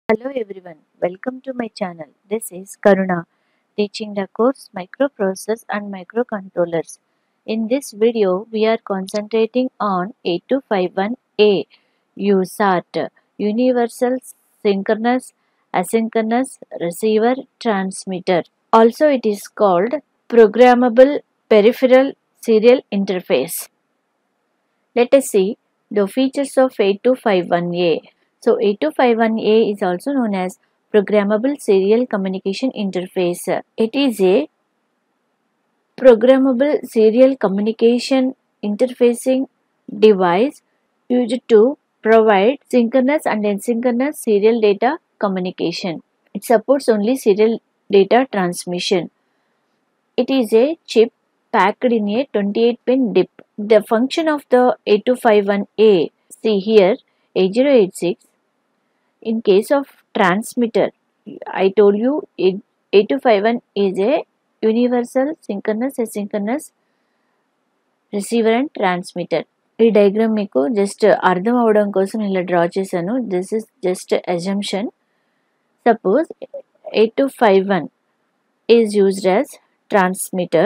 Hello everyone, welcome to my channel. This is Karuna, teaching the course Microprocessors and Microcontrollers. In this video, we are concentrating on 8251A USART, Universal Synchronous Asynchronous Receiver Transmitter. Also, it is called Programmable Peripheral Serial Interface. Let us see the features of 8251A. So 8251A is also known as Programmable Serial Communication Interface. It is a programmable serial communication interfacing device used to provide synchronous and asynchronous serial data communication. It supports only serial data transmission. It is a chip packed in a 28-pin DIP. The function of the 8251A, see here, 8086, in case of transmitter, I told you 8251 is a universal synchronous asynchronous receiver and transmitter. ఈ diagram మీకు just అర్థం అవడం కోసం ఇలా draw చేశాను. This is just assumption. Suppose 8251 is used as transmitter.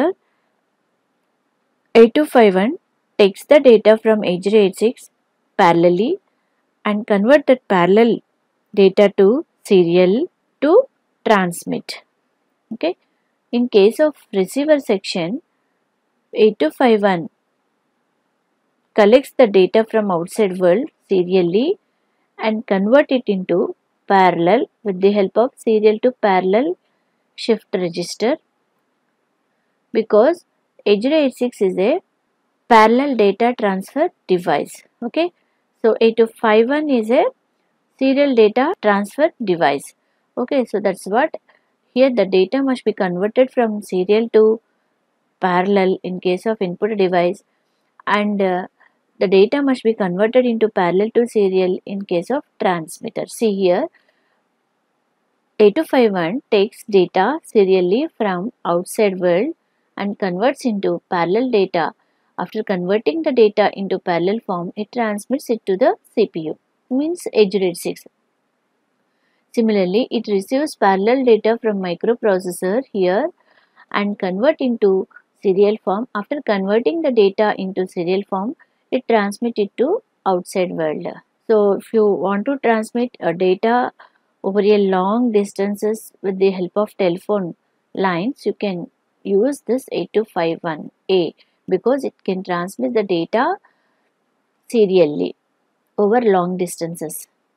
8251 takes the data from 8086 parallelly and convert that parallel data to serial to transmit. Okay. In case of receiver section, 8251 collects the data from outside world serially and convert it into parallel with the help of serial to parallel shift register, because 8086 is a parallel data transfer device. Okay, so 8251 is a serial data transfer device. Okay, so that's what here the data must be converted from serial to parallel in case of input device, and the data must be converted into parallel to serial in case of transmitter. See here, 8251 takes data serially from outside world and converts into parallel data. After converting the data into parallel form, it transmits it to the CPU, means 8086. Similarly, it receives parallel data from microprocessor here and convert into serial form. After converting the data into serial form, it transmits it to outside world. So if you want to transmit a data over a long distances with the help of telephone lines, you can use this 8251A because it can transmit the data serially over long distances.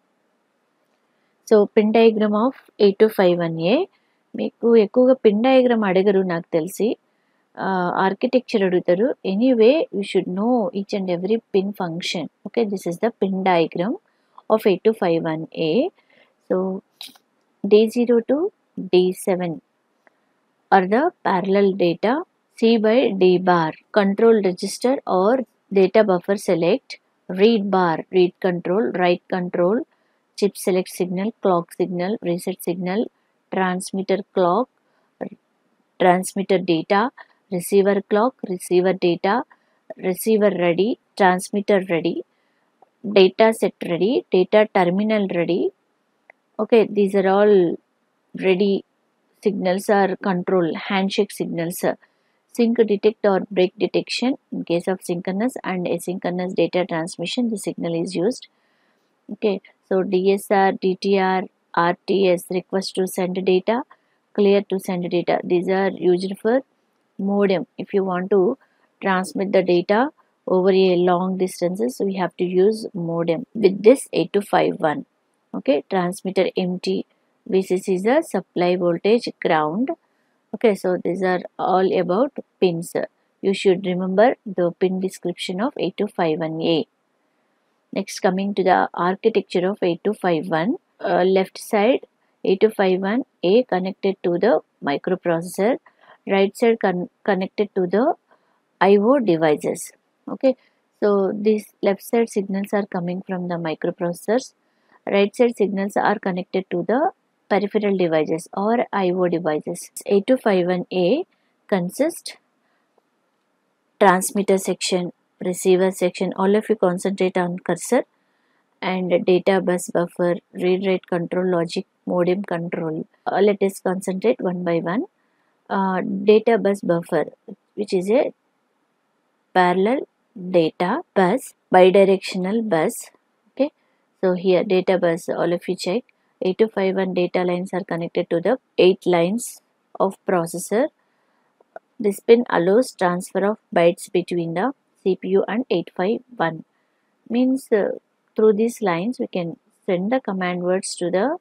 So pin diagram of 8251A, మీకు ఎక్కువగా pin diagram అడగరు నాకు తెలిసి, architecture అడుగుతారు. Anyway you should know each and every pin function. Okay, this is the pin diagram of 8251A. So D0 to D7 are the parallel data. C by D bar, control register or data buffer select. Read bar, read control, write control, chip select signal, clock signal, reset signal, transmitter clock, transmitter data, receiver clock, receiver data, receiver ready, transmitter ready, data set ready, data terminal ready. Okay, these are all ready signals are control, handshake signals. Sync detect or break detection in case of synchronous and asynchronous data transmission, the signal is used. Okay, so DSR, DTR, RTS, request to send data, clear to send data. These are used for modem. If you want to transmit the data over a long distances, we have to use modem with this 8251. Okay, transmitter empty. VCC is the supply voltage, ground. Okay, so these are all about pins. You should remember the pin description of 8251A. Next, coming to the architecture of 8251, left side 8251A connected to the microprocessor, right side connected to the IO devices. Okay, so these left side signals are coming from the microprocessors, right side signals are connected to the peripheral devices or IO devices. 8251A consists transmitter section, receiver section. All of you concentrate on cursor. and data bus buffer, read write control logic, modem control. Let us concentrate one by one. Data bus buffer, which is a parallel data bus, bidirectional bus. Okay, so here data bus, all of you check. 8251 data lines are connected to the 8 lines of processor. This pin allows transfer of bytes between the CPU and 851. Means through these lines we can send the command words to the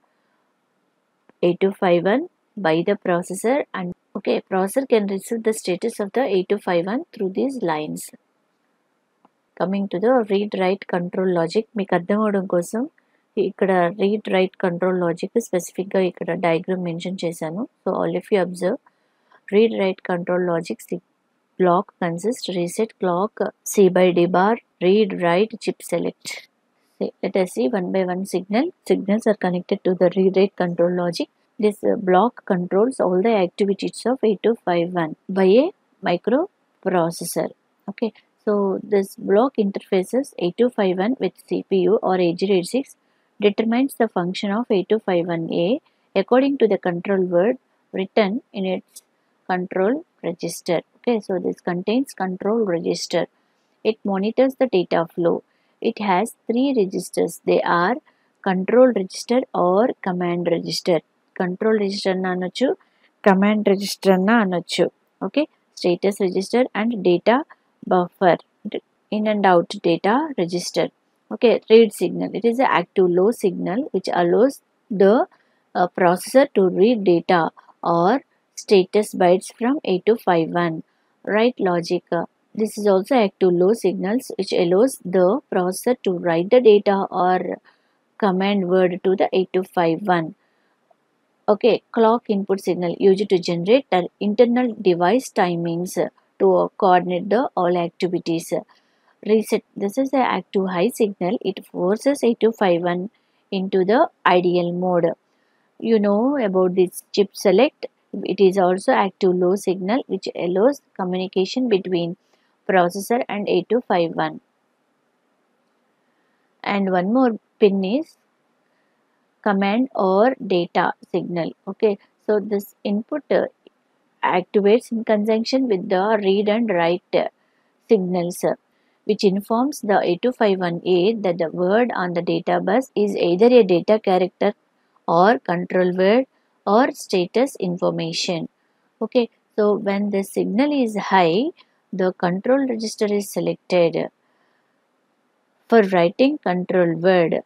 8251 by the processor, and okay, processor can receive the status of the 8251 through these lines. Coming to the read write control logic, మీకు అర్థం అవడం కోసం ఇక్కడ read write control logic స్పెసిఫిక్గా ఇక్కడ diagram mention చేశాను. So all of you observe read write control logic block consists reset clock, C by D bar, read write chip select. Let us see one by one signals are connected to the read write control logic. This block controls all the activities of 8251 by a microprocessor. Okay, so this block interfaces 8251 with CPU or 8086 determines the function of 8251A according to the control word written in its control register. Okay, so this contains control register. It monitors the data flow. It has 3 registers. They are control register or command register. Control register na anochu, command register na anochu. Okay, status register and data buffer, in and out data register. Okay, read signal. It is an active low signal which allows the processor to read data or status bytes from 8251. Write logic. This is also active low signals which allows the processor to write the data or command word to the 8251. Okay, clock input signal used to generate the internal device timings to coordinate the all activities. Reset. This is the active high signal. It forces 8251 into the ideal mode. You know about this chip select. It is also active low signal which allows communication between processor and 8251. And one more pin is command or data signal. Okay, so this input activates in conjunction with the read and write signals, which informs the 8251A that the word on the data bus is either a data character or control word or status information. Okay, so when the signal is high, the control register is selected for writing control word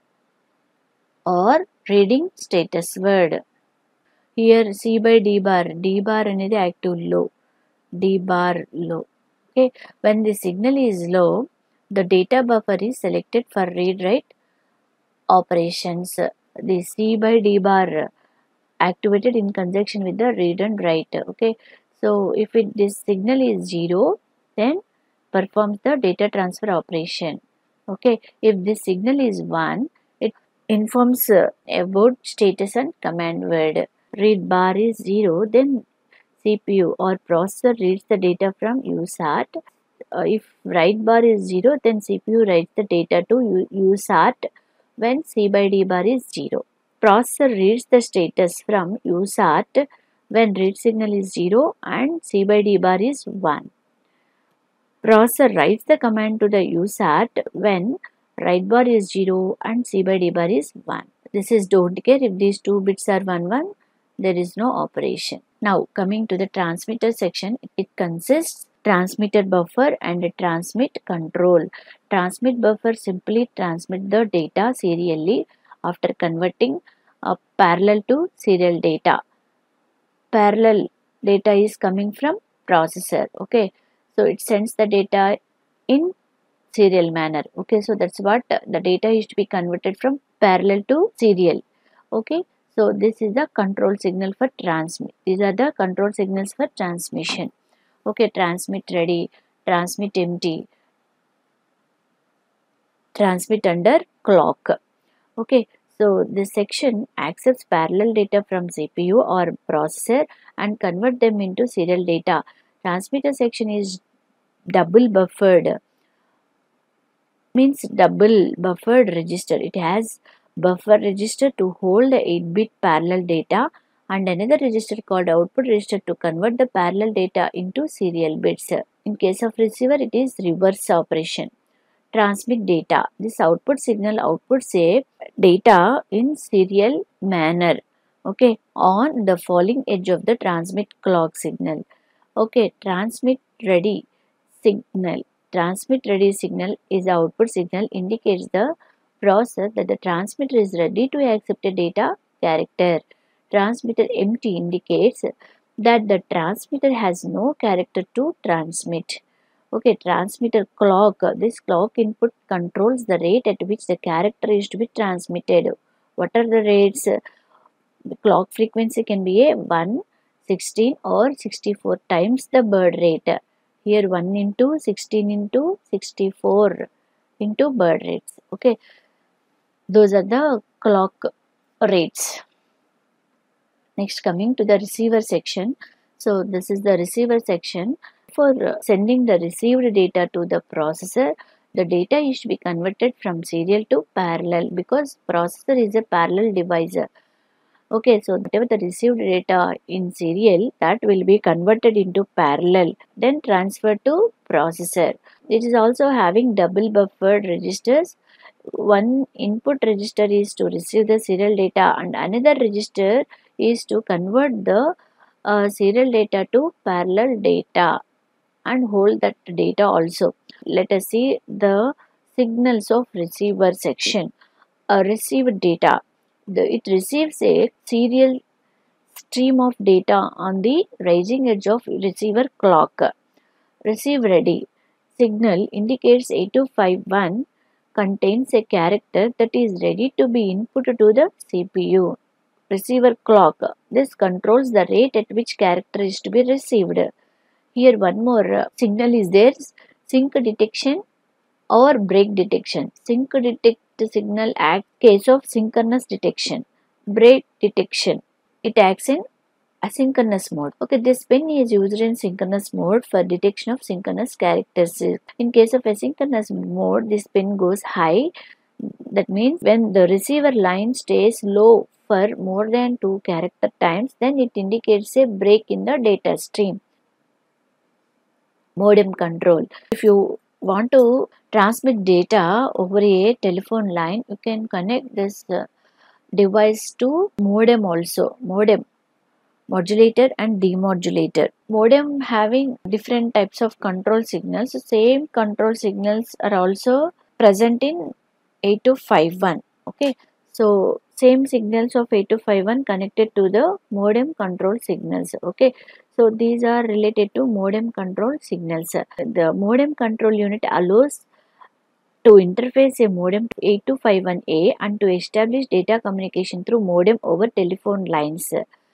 or reading status word. Here C by D bar అనేది active low, D bar low. Okay, when the signal is low, the data buffer is selected for read write operations. The C by D bar activated in conjunction with the read and write. Okay, so if this signal is 0, then performs the data transfer operation. Okay, if this signal is 1, it informs about status and command word. Read bar is 0, then CPU or processor reads the data from USART. If write bar is 0, then CPU writes the data to USART when C by D bar is 0. Processor reads the status from USART when read signal is 0 and C by D bar is 1. Processor writes the command to the USART when write bar is 0 and C by D bar is 1. This is don't care if these two bits are 1 1, there is no operation. Now coming to the transmitter section, it consists transmitter buffer and transmit control. Transmit buffer simply transmit the data serially after converting parallel to serial data. Parallel data is coming from processor. Okay, so it sends the data in serial manner. Okay, so that's what the data is to be converted from parallel to serial. Okay, so this is the control signal for transmit. These are the control signals for transmission. Okay, transmit ready, transmit empty, transmit under clock. Okay, so this section accepts parallel data from CPU or processor and convert them into serial data. Transmitter section is double buffered. means double buffered register. It has buffer register to hold the 8-bit parallel data and another register called output register to convert the parallel data into serial bits. In case of receiver, it is reverse operation. Transmit data. This output signal outputs a data in serial manner, okay, on the falling edge of the transmit clock signal. Okay, transmit ready signal. Transmit ready signal is the output signal, indicates the process that the transmitter is ready to accept a data character. Transmitter empty indicates that the transmitter has no character to transmit. Okay, transmitter clock. This clock input controls the rate at which the character is to be transmitted. What are the rates? The clock frequency can be a 1, 16 or 64 times the baud rate. Here 1 into 16 into 64 into baud rates. Okay, those are the clock rates. Next, coming to the receiver section. So this is the receiver section. For sending the received data to the processor, the data is to be converted from serial to parallel because processor is a parallel device. Okay, so whatever the received data in serial, that will be converted into parallel, then transferred to processor. It is also having double buffered registers. One input register is to receive the serial data and another register is to convert the serial data to parallel data and hold that data also. Let us see the signals of receiver section. Received data. It receives a serial stream of data on the rising edge of receiver clock. Receive ready. Signal indicates 8251 contains a character that is ready to be inputted to the CPU. Receiver clock. This controls the rate at which character is to be received. Here one more signal is there. Sync detection or break detection. Sync detect signal acts case of synchronous detection. Break detection. It acts in asynchronous mode. Okay, this pin is used in synchronous mode for detection of synchronous characters. In case of asynchronous mode, this pin goes high. That means when the receiver line stays low for more than 2 character times, then it indicates a break in the data stream. Modem control. If you want to transmit data over a telephone line, you can connect this device to modem also. Modem, modulator and demodulator. Modem having different types of control signals. Same control signals are also present in 8251. Okay, so same signals of 8251 connected to the modem control signals. Okay, so these are related to modem control signals. The modem control unit allows to interface a modem to 8251A and to establish data communication through modem over telephone lines.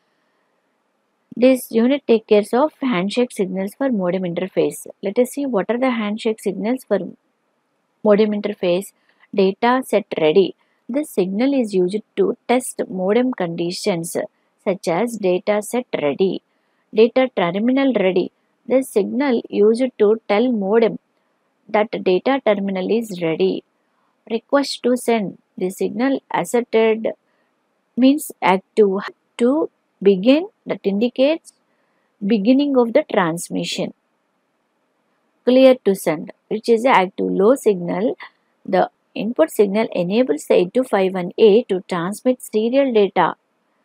This unit takes care of handshake signals for modem interface. Let us see what are the handshake signals for modem interface. Data set ready. This signal is used to test modem conditions such as data set ready. Data terminal ready. This signal used to tell modem that data terminal is ready. Request to send. The signal asserted means active to begin, that indicates beginning of the transmission. Clear to send, which is an active low signal. The input signal enables the 8251A to transmit serial data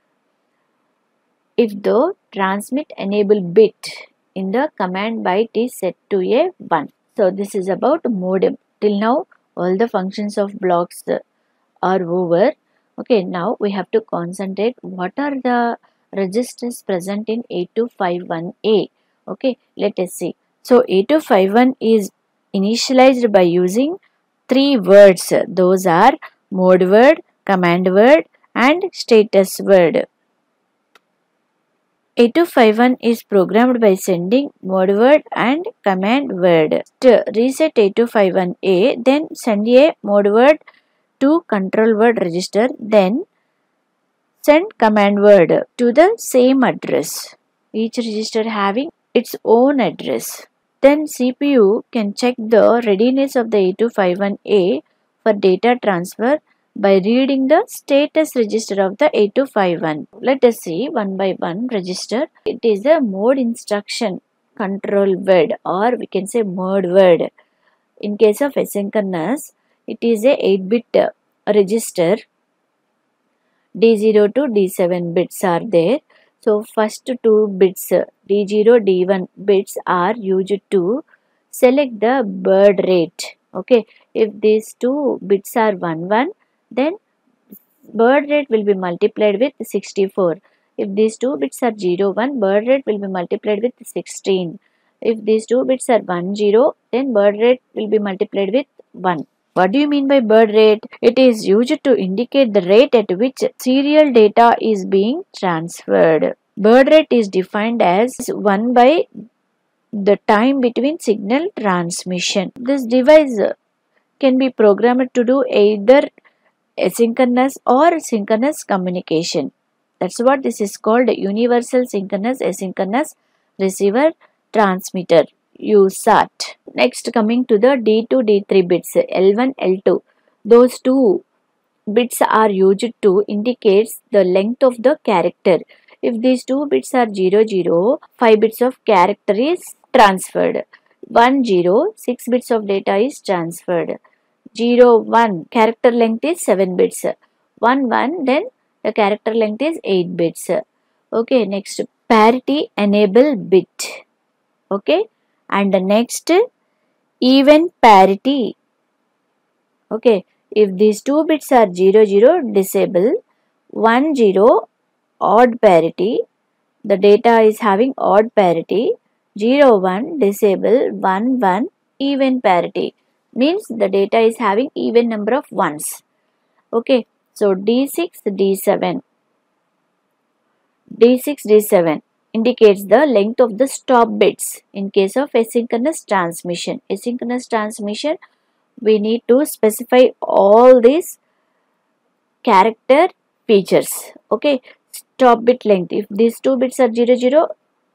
if the transmit enable bit in the command byte is set to a 1. So this is about modem. Till now all the functions of blocks are over. Okay, now we have to concentrate what are the registers present in 8251A. Okay, let us see. So 8251 is initialized by using 3 words. Those are mode word, command word and status word. 8251 is programmed by sending mode word and command word. To reset 8251A, then send a mode word to control word register, then send command word to the same address. Each register having its own address. Then CPU can check the readiness of the 8251A for data transfer by reading the status register of the 8251. Let us see one by one register. It is a mode instruction control word, or we can say mode word. In case of asynchronous, it is a 8-bit register. D0 to D7 bits are there. So first two bits D0, D1 bits are used to select the baud rate. Okay, if these two bits are 1 1, then baud rate will be multiplied with 64. If these two bits are 0 1, baud rate will be multiplied with 16. If these two bits are 1 0, then baud rate will be multiplied with 1. What do you mean by baud rate? It is used to indicate the rate at which serial data is being transferred. Baud rate is defined as 1 by the time between signal transmission. This device can be programmed to do either asynchronous or synchronous communication. That's what this is called, universal synchronous asynchronous receiver transmitter, USART. Next, coming to the D2, D3 bits, L1, L2. Those two bits are used to indicate the length of the character. If these two bits are 0, 0, 5 bits of character is transferred. 1, 0, 6 bits of data is transferred. 0, 1, character length is 7 bits. 1, 1, then the character length is 8 bits. Okay, next, parity enable bit. Okay, and the next, even parity. Okay, if these two bits are 0, 0, disable. 1, 0, odd parity. The data is having odd parity. 0, 1, disable. 1, 1, even parity. Means the data is having even number of ones. Okay, so D6, D7. D6, D7 indicates the length of the stop bits in case of asynchronous transmission. Asynchronous transmission, we need to specify all these character features. Okay, stop bit length. If these two bits are 0, 0,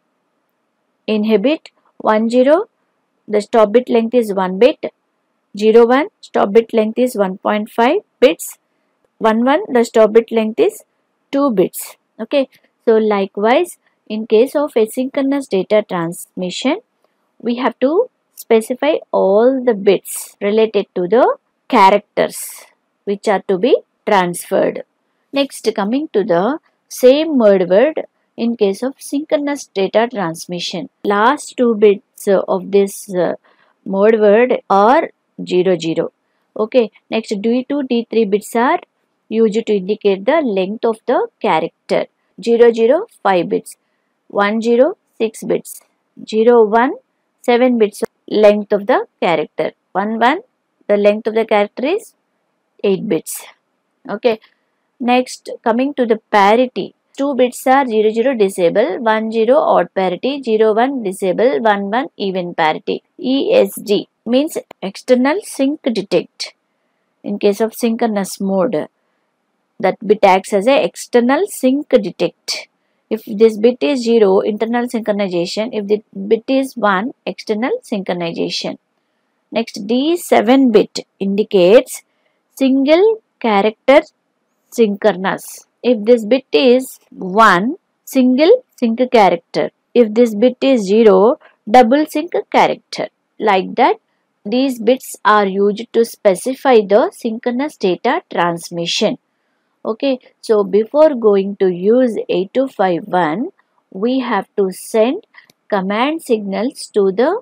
inhibit. 1, 0, the stop bit length is 1 bit. 0, 1, stop bit length is 1.5 bits. 1, 1, the stop bit length is 2 bits. Okay, so likewise, in case of asynchronous data transmission, we have to specify all the bits related to the characters which are to be transferred. Next, coming to the same mode word in case of synchronous data transmission. Last two bits of this mode word are 0, 0. Okay, next D2, D3 bits are used to indicate the length of the character. 0, 0, 5 bits. 1, 0, 6 bits. 0, 1, 7 bits of length of the character. 1, 1, the length of the character is 8 bits. Okay, next coming to the parity. 2 bits are 0, 0, disable. 1, 0, odd parity. 0, 1, disable. 1, 1, even parity. ESD means external sync detect. In case of synchronous mode, that bit acts as a external sync detect. If this bit is 0, internal synchronization. If the bit is 1, external synchronization. Next, D7 bit indicates single character synchronous. If this bit is 1, single sync character. If this bit is 0, double sync character. Like that, these bits are used to specify the synchronous data transmission. Okay, so before going to use 8251, we have to send command signals to the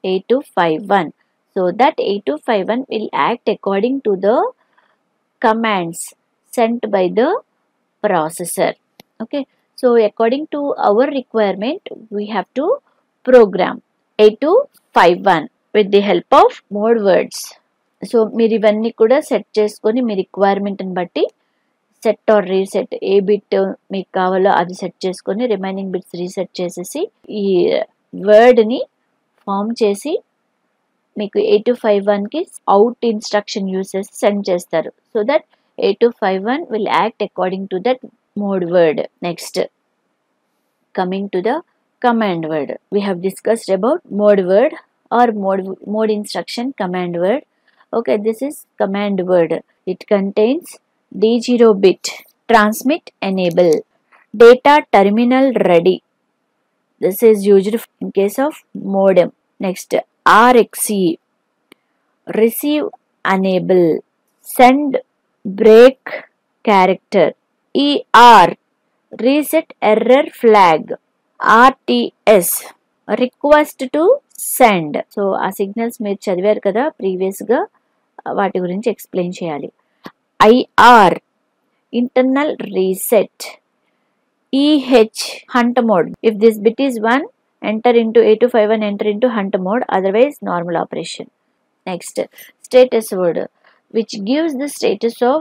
8251. So that 8251 will act according to the commands sent by the processor. Okay, so according to our requirement, we have to program 8251 with the help of mode words. So మీరు ఇవన్నీ కూడా set చేసుకొని మీ రిక్వైర్మెంట్ని బట్టి set or reset ఏ bit మీకు కావాలో అది సెట్ చేసుకొని రిమైనింగ్ బిట్స్ రీసెట్ చేసేసి ఈ వర్డ్ని ఫామ్ చేసి మీకు 8251కి అవుట్ ఇన్స్ట్రక్షన్ యూస్ చేసి సెండ్ చేస్తారు. So that 8251 will act according to that mode word. Next, coming to the command word. We have discussed about mode word, or mode instruction command word. Okay, this is command word. It contains D0 bit, transmit enable, data terminal ready. This is used in case of modem. Next, RXE, receive enable, send break character, ER, reset error flag, RTS, request to send. So ఆ signals మీరు చదివారు కదా ప్రీవియస్గా, వాటి గురించి explain చేయాలి. IR, internal reset, EH, hunt mode. If this bit is 1, enter into 8251, enter into hunt mode, otherwise normal operation. Next, status word, which gives the status of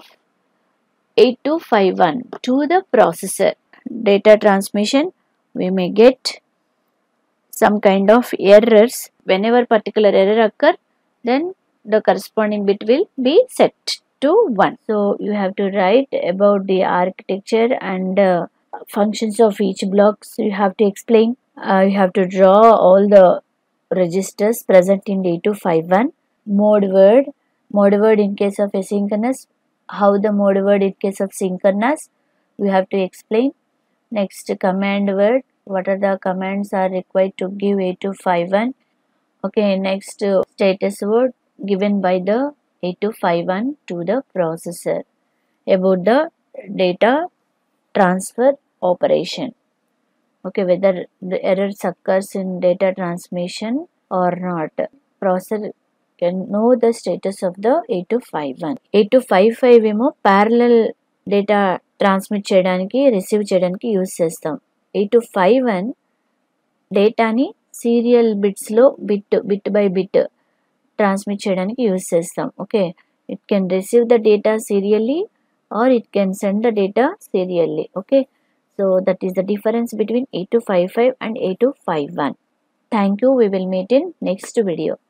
8251 to the processor. Data transmission, we may get some kind of errors. Whenever particular error occur, then the corresponding bit will be set to 1. So you have to write about the architecture and functions of each blocks. You have to explain. You have to draw all the registers present in 8251. Mode word in case of asynchronous. How the mode word in case of synchronous, you have to explain. Next, command word, what are the commands are required to give 8251. Okay, next, status word given by the 8251 to the processor about the data transfer operation. Okay, whether the errors occurs in data transmission or not, processor can know the status of the 8251. 8255 ఏమో parallel data transmit చేయడానికి, receive చేయడానికి use చేస్తాం. 8251 డేటాని serial బిట్స్లో bit by bit transmit చేయడానికి use చేస్తాం. Okay, it can receive the data serially or it can send the data serially. Okay, so that is the difference between 8255 and 8251. Thank you. We will meet in next video.